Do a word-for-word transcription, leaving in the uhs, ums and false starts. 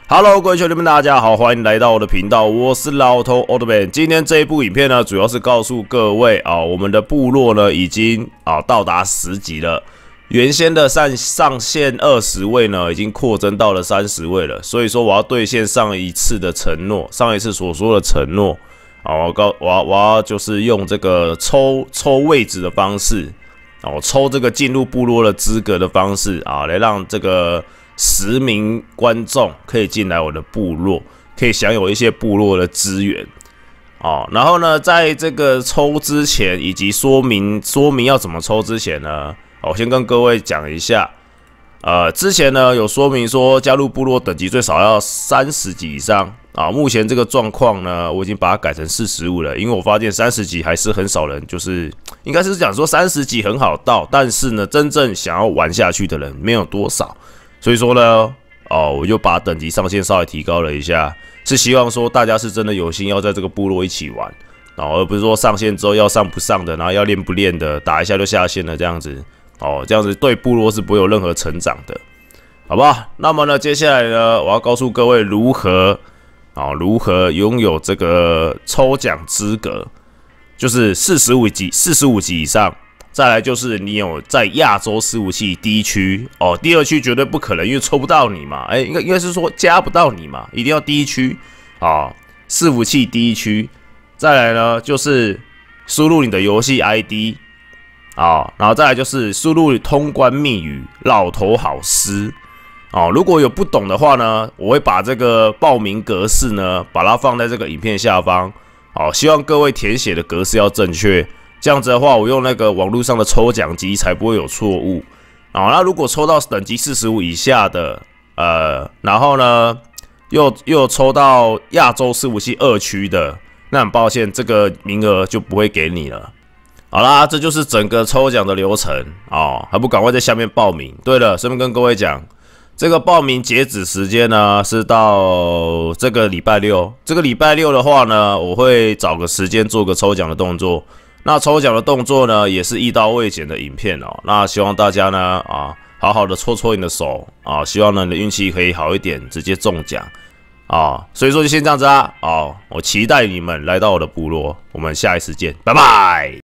Hello， 各位兄弟们，大家好，欢迎来到我的频道，我是老头 Oldman。今天这一部影片呢，主要是告诉各位啊，我们的部落呢已经啊到达十级了，原先的上上限二十位呢，已经扩增到了三十位了。所以说，我要兑现上一次的承诺，上一次所说的承诺啊，我告我要我要就是用这个抽抽位置的方式，啊，我抽这个进入部落的资格的方式啊，来让这个十名观众可以进来我的部落，可以享有一些部落的资源哦。然后呢，在这个抽之前，以及说明说明要怎么抽之前呢，我先跟各位讲一下。呃，之前呢有说明说，加入部落等级最少要三十级以上啊。目前这个状况呢，我已经把它改成四十五了，因为我发现三十级还是很少人，就是应该是讲说三十级很好到，但是呢，真正想要玩下去的人没有多少。所以说呢，哦，我就把等级上限稍微提高了一下，是希望说大家是真的有心要在这个部落一起玩，哦，而不是说上线之后要上不上的，然后要练不练的，打一下就下线了这样子，哦，这样子对部落是不会有任何成长的，好不好？那么呢，接下来呢，我要告诉各位如何，哦，如何拥有这个抽奖资格，就是四十五级，四十五级以上。再来就是你有在亚洲伺服器第一区哦，第二区绝对不可能，因为抽不到你嘛，哎、欸，应该应该是说加不到你嘛，一定要第一区啊，伺服器第一区。再来呢就是输入你的游戏 I D 啊，然后再来就是输入通关密语“老头好诗”哦。如果有不懂的话呢，我会把这个报名格式呢，把它放在这个影片下方哦，希望各位填写的格式要正确。这样子的话，我用那个网络上的抽奖机才不会有错误。好，那如果抽到等级四十五以下的，呃，然后呢，又又抽到亚洲伺服器二区的，那很抱歉，这个名额就不会给你了。好啦，这就是整个抽奖的流程哦，还不赶快在下面报名？对了，顺便跟各位讲，这个报名截止时间呢是到这个礼拜六。这个礼拜六的话呢，我会找个时间做个抽奖的动作。那抽奖的动作呢，也是一刀未剪的影片哦。那希望大家呢，啊，好好的搓搓你的手啊，希望呢你的运气可以好一点，直接中奖啊。所以说就先这样子啊，哦，我期待你们来到我的部落，我们下一次见，拜拜。